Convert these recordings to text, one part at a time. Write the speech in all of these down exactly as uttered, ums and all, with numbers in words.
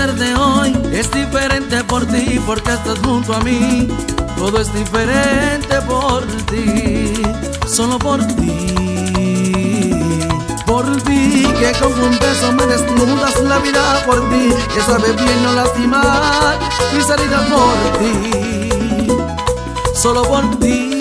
amanecer de hoy es diferente por ti, porque estás junto a mí. Todo es diferente por ti, solo por ti. Por ti, que con un beso me desnudas la vida por ti, que sabe bien no lastimar mi salida por ti, solo por ti.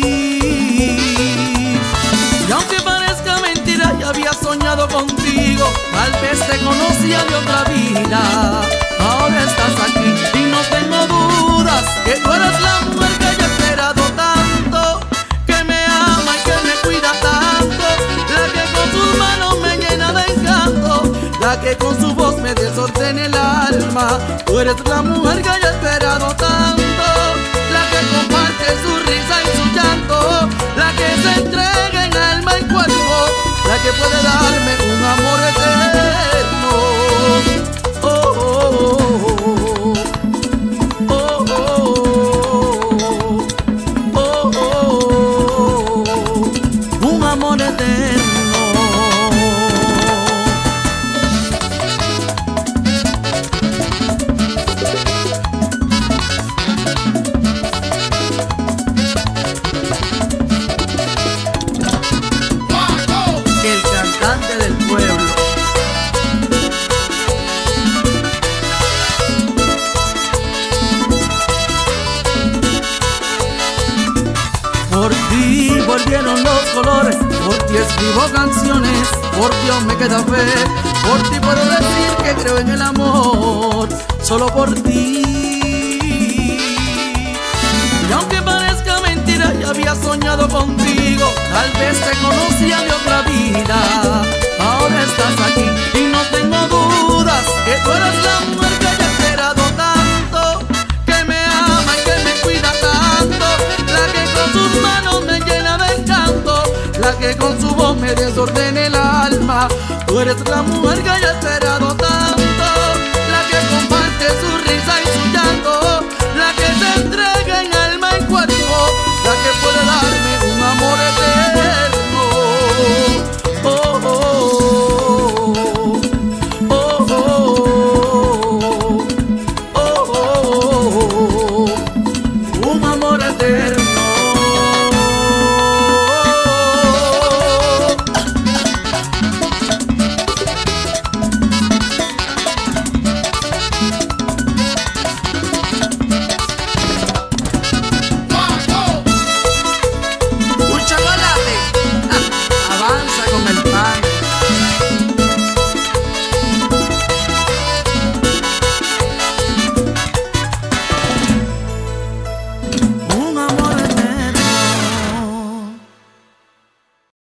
Y aunque parezca mentira, ya había soñado contigo, tal vez te conocía de otra vida. Ahora estás aquí y no tengo dudas que tú eres la mujer que yo he esperado tanto, que me ama y que me cuida tanto, la que con sus manos me llena de encanto, la que con su voz me desordena el alma. Tú eres la mujer que yo he esperado tanto, la que comparte su risa y su llanto, la que se entrega en alma y cuerpo, la que puede darme un amor eterno. Oh, oh, oh, oh, oh, oh, oh, un amor eterno. El cantante del pueblo. Por ti volvieron los colores, por ti escribo canciones, por ti aún me queda fe, por ti puedo decir que creo en el amor, solo por ti. Y aunque parezca mentira, ya había soñado contigo, tal vez te conocía de otra vida. Ahora estás aquí y no tengo dudas que tú eres la mujer que yo he esperado tanto, que me ama y que me cuida tanto, la que con sus manos me llena de encanto, la que con su voz me desordena el alma. Tú eres la mujer que yo he esperado tanto.